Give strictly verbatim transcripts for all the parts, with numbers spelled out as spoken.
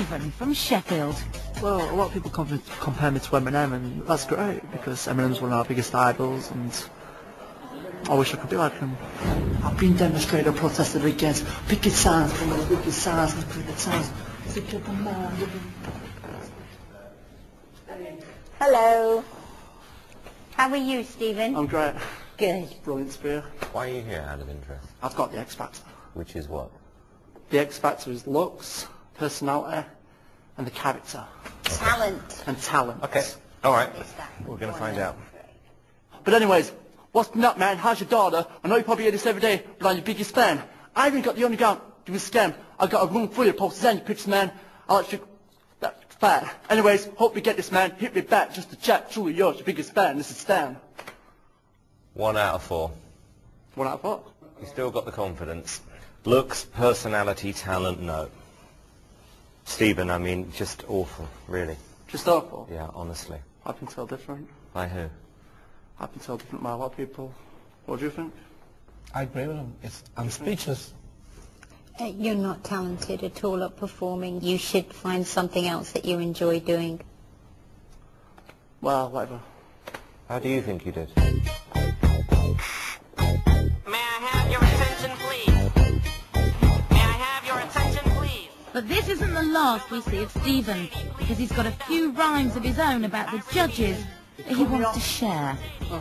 Stephen from Sheffield. Well, a lot of people com compare me to Eminem, and that's great, because Eminem's one of our biggest idols, and I wish I could be like him. I've been demonstrated or protested against wicked signs, wicked signs, wicked signs. Hello. How are you, Stephen? I'm great. Good. Brilliant spear. Why are you here out of interest? I've got the X Factor. Which is what? The X Factor is looks, personality, and the character. Talent. And talent. Okay. All right. We're going to find out. But anyways, what's been up, man? How's your daughter? I know you probably hear this every day, but I'm your biggest fan. I even got the underground doing scam. I got a room full of posters and your pictures, man. I like you. That's fine. Anyways, hope we get this, man. Hit me back just to chat. Truly yours, your biggest fan. This is Stan. One out of four. One out of four. You still got the confidence. Looks, personality, talent, no. Stephen, I mean, just awful, really. Just awful? Yeah, honestly. I've been told different. By who? I've been told different by a lot of people. What do you think? I agree with him. It's, I'm speechless. Uh, you're not talented at all at performing. You should find something else that you enjoy doing. Well, whatever. How do you think you did? May I have your attention, please? May I have your attention, please? But this isn't the last we see of Stephen, because he's got a few rhymes of his own about the judges that he wants to share.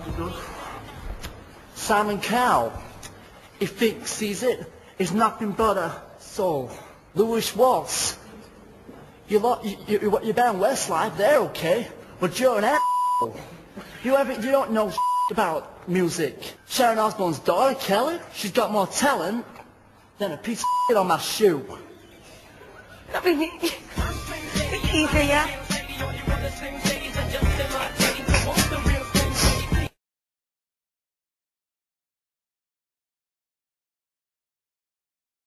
Simon Cowell, he thinks he's it, is nothing but a soul. Louis Waltz, you lot, you, you, you're down Westlife, they're okay, but you're an a**hole. You haven't, you don't know about music. Sharon Osbourne's daughter, Kelly, she's got more talent than a piece of shit on my shoe. Easy, yeah?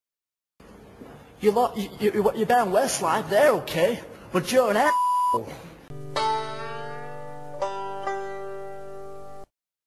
You lot, you, you, you're down Westlife, they're okay, but you're an a**hole.